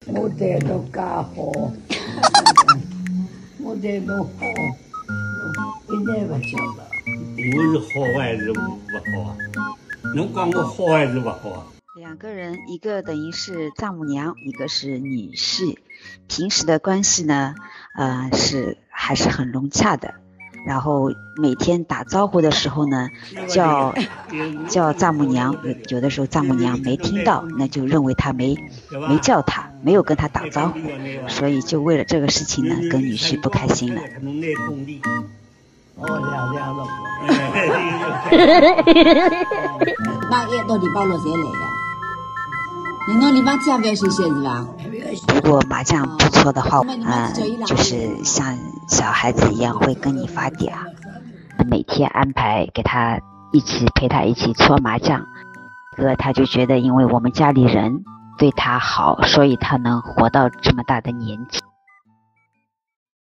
我这都假好，我这都好，一点不晓得。 我是好还是不好啊？能讲我好还是不好啊？ 两个人，一个等于是丈母娘，一个是女婿，平时的关系呢，还是很融洽的。然后每天打招呼的时候呢，叫丈母娘，有的时候丈母娘没听到，那就认为他没叫他，没有跟他打招呼，所以就为了这个事情呢，跟女婿不开心了。 妈也到礼拜六才来的，你那礼拜天不要休息是吧？ 如果麻将不错的话，就是像小孩子一样会跟你发嗲，每天安排给他陪他一起搓麻将。他就觉得因为我们家里人对他好，所以他能活到这么大的年纪。